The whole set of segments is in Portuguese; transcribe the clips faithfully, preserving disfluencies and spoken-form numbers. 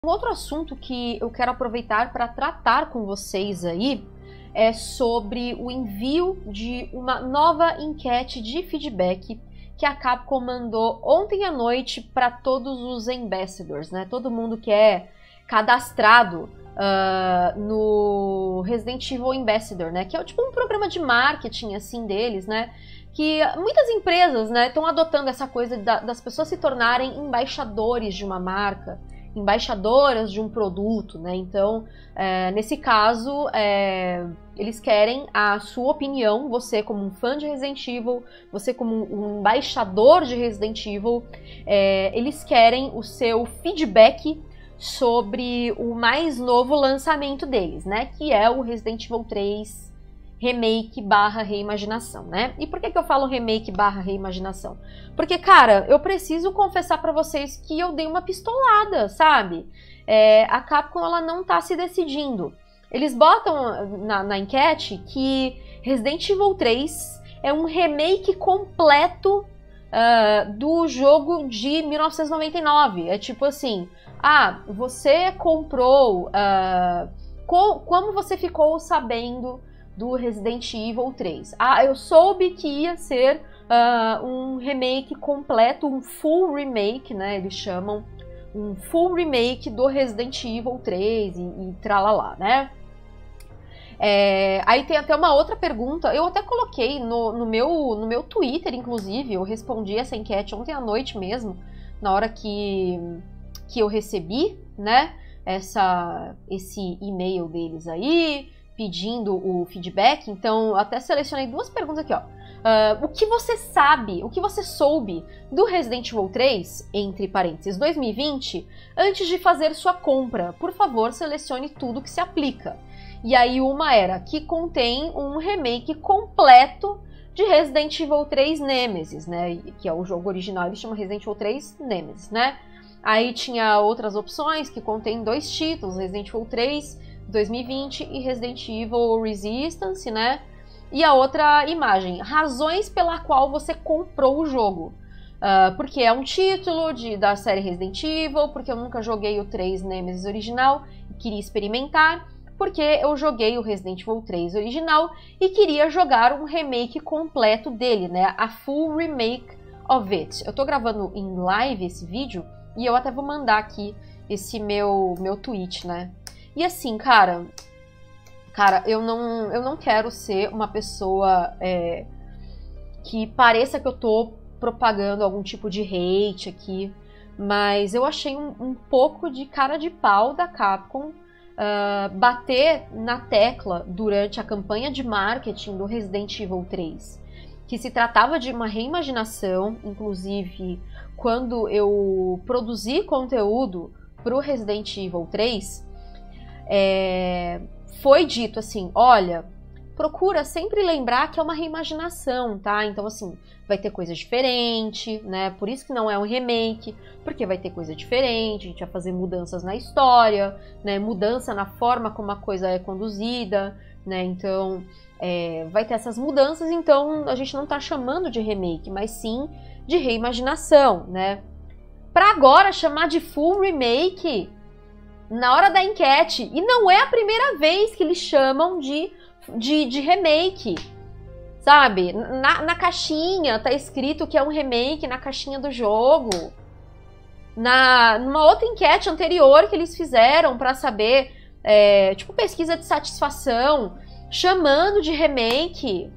Um outro assunto que eu quero aproveitar para tratar com vocês aí é sobre o envio de uma nova enquete de feedback que a Capcom mandou ontem à noite para todos os ambassadors, né? Todo mundo que é cadastrado uh, no Resident Evil Ambassador, né? Que é tipo um programa de marketing assim deles, né? Que muitas empresas, né, estão adotando essa coisa da, das pessoas se tornarem embaixadores de uma marca, embaixadoras de um produto, né? Então, é, nesse caso, é, eles querem a sua opinião, você como um fã de Resident Evil, você como um embaixador de Resident Evil, é, eles querem o seu feedback sobre o mais novo lançamento deles, né? Que é o Resident Evil três remake barra reimaginação, né? E por que que eu falo remake barra reimaginação? Porque, cara, eu preciso confessar pra vocês que eu dei uma pistolada, sabe? É, a Capcom, ela não tá se decidindo. Eles botam na, na enquete que Resident Evil três é um remake completo uh, do jogo de mil novecentos e noventa e nove. É tipo assim, ah, você comprou... Uh, co como você ficou sabendo do Resident Evil três? Ah, eu soube que ia ser uh, um remake completo, um full remake, né? Eles chamam um full remake do Resident Evil três e, e tralalá, né? É, aí tem até uma outra pergunta, eu até coloquei no, no, meu, no meu Twitter, inclusive, eu respondi essa enquete ontem à noite mesmo, na hora que, que eu recebi, né? Essa, esse e-mail deles aí, pedindo o feedback. Então, até selecionei duas perguntas aqui, ó. Uh, o que você sabe, o que você soube do Resident Evil três, entre parênteses, dois mil e vinte, antes de fazer sua compra? Por favor, selecione tudo que se aplica. E aí uma era que contém um remake completo de Resident Evil três Nemesis, né? Que é o jogo original, ele chama Resident Evil três Nemesis, né? Aí tinha outras opções que contém dois títulos, Resident Evil três dois mil e vinte e Resident Evil Resistance, né? E a outra imagem, razões pela qual você comprou o jogo. Uh, porque é um título de, da série Resident Evil, porque eu nunca joguei o três Nemesis original e queria experimentar, porque eu joguei o Resident Evil três original e queria jogar um remake completo dele, né? A full remake of it. Eu tô gravando em live esse vídeo e eu até vou mandar aqui esse meu, meu tweet, né? E assim, cara, cara, eu não, eu não quero ser uma pessoa é, que pareça que eu tô propagando algum tipo de hate aqui, mas eu achei um, um pouco de cara de pau da Capcom uh, bater na tecla durante a campanha de marketing do Resident Evil três, que se tratava de uma reimaginação. Inclusive, quando eu produzi conteúdo pro Resident Evil três, É, foi dito assim, olha, procura sempre lembrar que é uma reimaginação, tá? Então, assim, vai ter coisa diferente, né? Por isso que não é um remake, porque vai ter coisa diferente, a gente vai fazer mudanças na história, né? Mudança na forma como a coisa é conduzida, né? Então, é, vai ter essas mudanças, então a gente não tá chamando de remake, mas sim de reimaginação, né? Pra agora chamar de full remake na hora da enquete, e não é a primeira vez que eles chamam de, de, de remake, sabe? Na, na caixinha tá escrito que é um remake, na caixinha do jogo. Na, numa outra enquete anterior que eles fizeram pra saber, é, tipo pesquisa de satisfação, chamando de remake.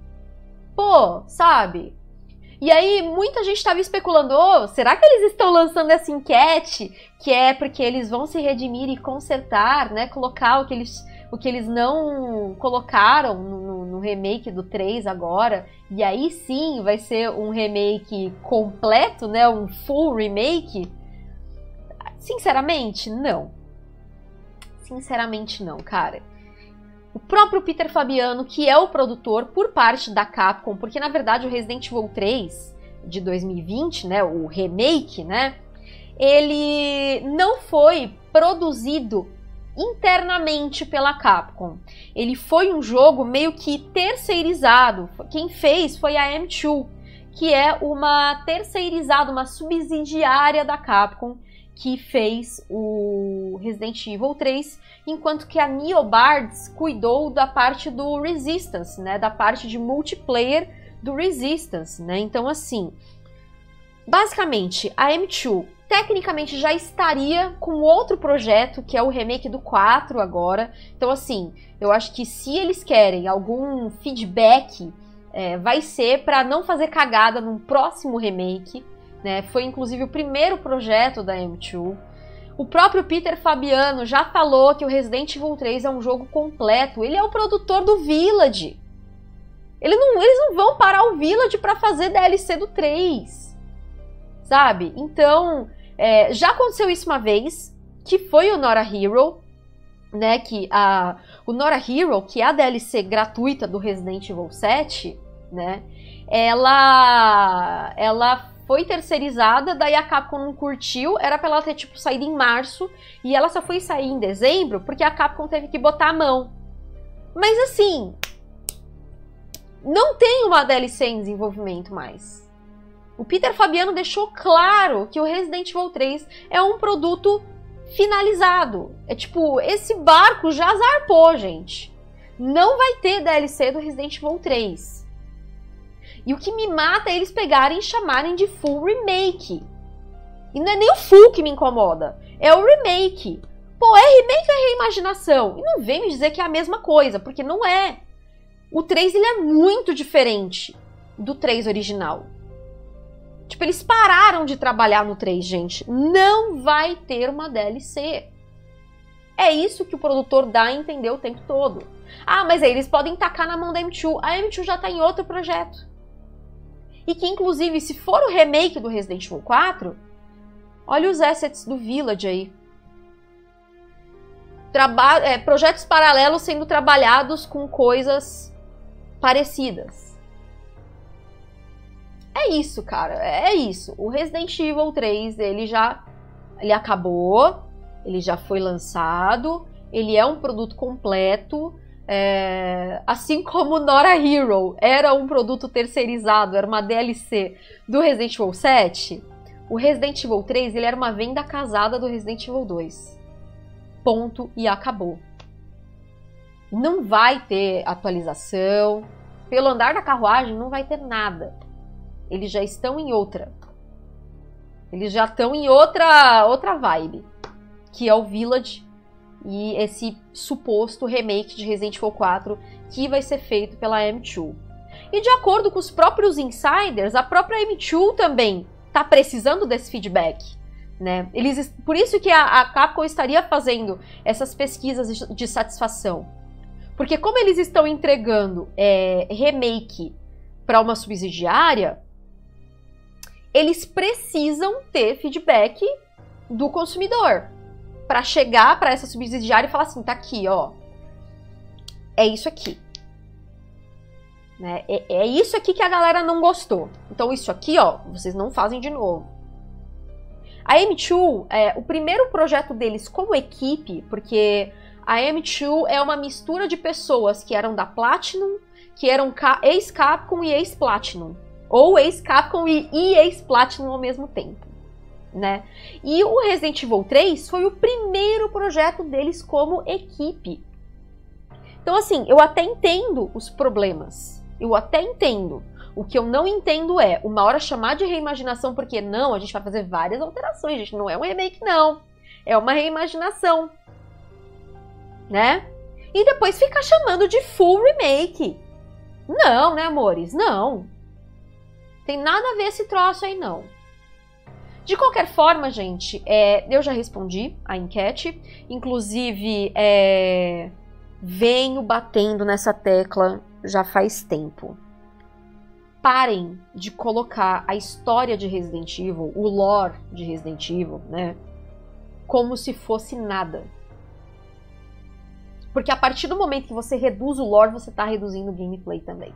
Pô, sabe? E aí, muita gente estava especulando, oh, será que eles estão lançando essa enquete, que é porque eles vão se redimir e consertar, né, colocar o que eles, o que eles não colocaram no, no remake do três agora, e aí sim vai ser um remake completo, né, um full remake? Sinceramente, não. Sinceramente não, cara. O próprio Peter Fabiano, que é o produtor por parte da Capcom, porque na verdade o Resident Evil três de dois mil e vinte, né, o remake, né, ele não foi produzido internamente pela Capcom. Ele foi um jogo meio que terceirizado. Quem fez foi a M dois, que é uma terceirizada, uma subsidiária da Capcom, que fez o Resident Evil três, enquanto que a NeoBards cuidou da parte do Resistance, né, da parte de multiplayer do Resistance, né? Então, assim, basicamente, a M dois tecnicamente já estaria com outro projeto, que é o remake do quatro agora. Então, assim, eu acho que se eles querem algum feedback, é, vai ser para não fazer cagada num próximo remake, né? Foi inclusive o primeiro projeto da M dois. O próprio Peter Fabiano já falou que o Resident Evil três é um jogo completo. Ele é o produtor do Village. Ele não, eles não vão parar o Village para fazer D L C do três. Sabe? Então, é, já aconteceu isso uma vez, que foi o Not a Hero, né? Que a, o Not a Hero, que é a D L C gratuita do Resident Evil sete, né? Ela... ela foi terceirizada, daí a Capcom não curtiu, era pra ela ter, tipo, saído em março, e ela só foi sair em dezembro porque a Capcom teve que botar a mão. Mas, assim, não tem uma D L C em desenvolvimento mais. O Peter Fabiano deixou claro que o Resident Evil três é um produto finalizado. É tipo, esse barco já zarpou, gente. Não vai ter D L C do Resident Evil três. E o que me mata é eles pegarem e chamarem de full remake. E não é nem o full que me incomoda, é o remake. Pô, é remake ou é reimaginação? E não vem me dizer que é a mesma coisa, porque não é. O três ele é muito diferente do três original. Tipo, eles pararam de trabalhar no três, gente. Não vai ter uma D L C. É isso que o produtor dá a entender o tempo todo. Ah, mas aí eles podem tacar na mão da M dois. A M dois já tá em outro projeto. E que, inclusive, se for o remake do Resident Evil quatro, olha os assets do Village aí. Traba é, projetos paralelos sendo trabalhados com coisas parecidas. É isso, cara. É isso. O Resident Evil três, ele já ele acabou, ele já foi lançado, ele é um produto completo. É, assim como Not a Hero era um produto terceirizado, era uma D L C do Resident Evil sete, o Resident Evil três ele era uma venda casada do Resident Evil dois. Ponto e acabou. Não vai ter atualização. Pelo andar da carruagem não vai ter nada. Eles já estão em outra. Eles já estão em outra, outra vibe, que é o Village. E esse suposto remake de Resident Evil quatro que vai ser feito pela M dois. E de acordo com os próprios insiders, a própria M dois também está precisando desse feedback, né? Eles, por isso que a, a Capcom estaria fazendo essas pesquisas de, de satisfação. Porque como eles estão entregando é, remake para uma subsidiária, eles precisam ter feedback do consumidor. Para chegar para essa subsidiária e falar assim, tá aqui, ó, é isso aqui. Né? É, é isso aqui que a galera não gostou. Então isso aqui, ó, vocês não fazem de novo. A M dois, é, o primeiro projeto deles como equipe, porque a M dois é uma mistura de pessoas que eram da Platinum, que eram ex-Capcom e ex-Platinum. Ou ex-Capcom e, e ex-Platinum ao mesmo tempo. Né? E o Resident Evil três foi o primeiro projeto deles como equipe. Então, assim, eu até entendo os problemas. Eu até entendo. O que eu não entendo é, uma hora chamar de reimaginação, porque não, a gente vai fazer várias alterações, gente. Não é um remake, não. É uma reimaginação. Né? E depois ficar chamando de full remake. Não, né, amores? Não. Tem nada a ver esse troço aí, não. De qualquer forma, gente, é, eu já respondi a enquete. Inclusive, é, venho batendo nessa tecla já faz tempo. Parem de colocar a história de Resident Evil, o lore de Resident Evil, né, como se fosse nada. Porque a partir do momento que você reduz o lore, você está reduzindo o gameplay também.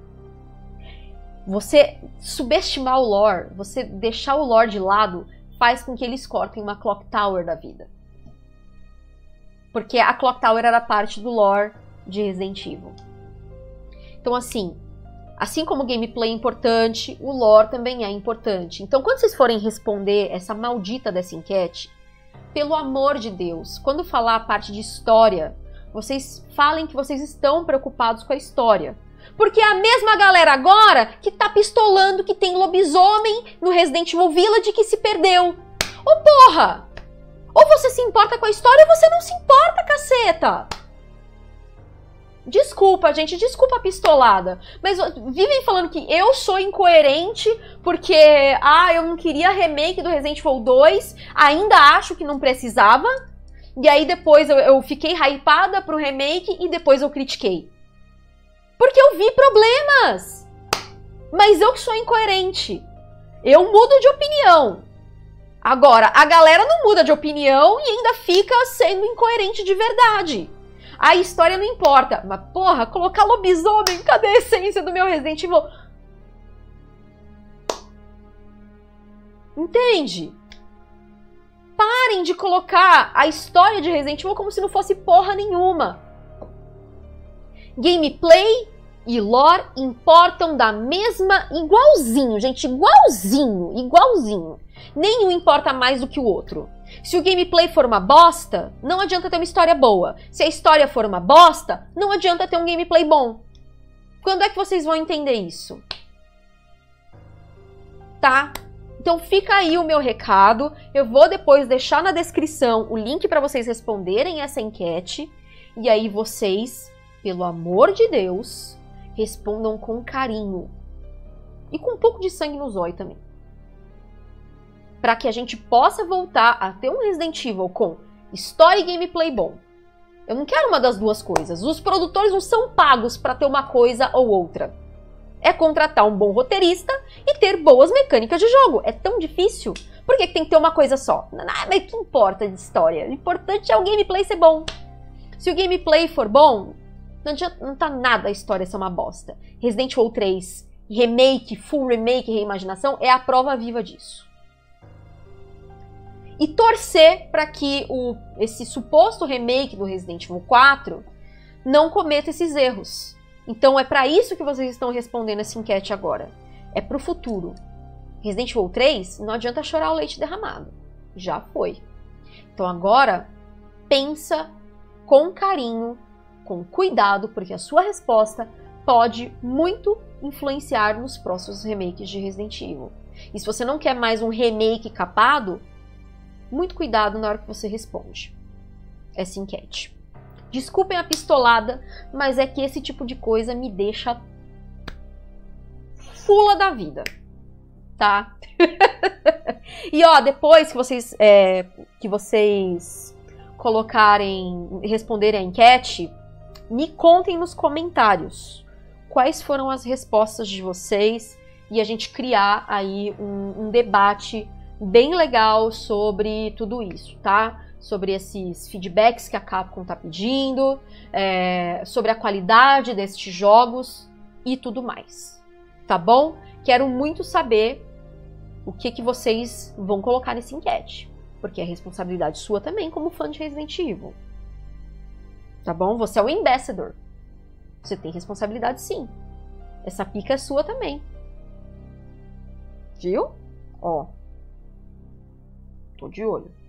Você subestimar o lore, você deixar o lore de lado, faz com que eles cortem uma Clock Tower da vida. Porque a Clock Tower era parte do lore de Resident Evil. Então, assim, Assim como o gameplay é importante, o lore também é importante. Então, quando vocês forem responder essa maldita dessa enquete, pelo amor de Deus, quando falar a parte de história, vocês falem que vocês estão preocupados com a história. Porque é a mesma galera agora que tá pistolando que tem lobisomem no Resident Evil Village que se perdeu. Ô porra! Ou você se importa com a história ou você não se importa, caceta! Desculpa, gente, desculpa a pistolada, mas vivem falando que eu sou incoerente porque, ah, eu não queria remake do Resident Evil dois, ainda acho que não precisava, e aí depois eu, eu fiquei hypada pro remake e depois eu critiquei. Porque eu vi problemas, mas eu que sou incoerente, eu mudo de opinião. Agora, a galera não muda de opinião e ainda fica sendo incoerente de verdade. A história não importa. Mas, porra, colocar lobisomem, cadê a essência do meu Resident Evil? Entende? Parem de colocar a história de Resident Evil como se não fosse porra nenhuma. Gameplay e lore importam da mesma... Igualzinho, gente, igualzinho, igualzinho. Nenhum importa mais do que o outro. Se o gameplay for uma bosta, não adianta ter uma história boa. Se a história for uma bosta, não adianta ter um gameplay bom. Quando é que vocês vão entender isso? Tá? Então fica aí o meu recado. Eu vou depois deixar na descrição o link para vocês responderem essa enquete. E aí vocês, pelo amor de Deus, respondam com carinho. E com um pouco de sangue no zóio também. Para que a gente possa voltar a ter um Resident Evil com história e gameplay bom. Eu não quero uma das duas coisas. Os produtores não são pagos para ter uma coisa ou outra. É contratar um bom roteirista e ter boas mecânicas de jogo. É tão difícil. Por que tem que ter uma coisa só? Ah, mas que importa de história? O importante é o gameplay ser bom. Se o gameplay for bom, não, adianta, não tá nada a história ser uma bosta. Resident Evil três, remake, full remake, reimaginação, é a prova viva disso. E torcer para que o, esse suposto remake do Resident Evil quatro não cometa esses erros. Então é para isso que vocês estão respondendo essa enquete agora. É para o futuro. Resident Evil três, não adianta chorar o leite derramado. Já foi. Então agora, pensa com carinho, com cuidado, porque a sua resposta pode muito influenciar nos próximos remakes de Resident Evil. E se você não quer mais um remake capado, muito cuidado na hora que você responde essa enquete. Desculpem a pistolada, mas é que esse tipo de coisa me deixa fula da vida, tá? E ó, depois que vocês, é, que vocês colocarem, responderem a enquete, me contem nos comentários quais foram as respostas de vocês e a gente criar aí um, um debate bem legal sobre tudo isso, tá? Sobre esses feedbacks que a Capcom tá pedindo, é, sobre a qualidade destes jogos e tudo mais, tá bom? Quero muito saber o que, que vocês vão colocar nessa enquete, porque é responsabilidade sua também como fã de Resident Evil, tá bom? Você é o ambassador, você tem responsabilidade sim, essa pica é sua também, viu? Ó. Tô de olho.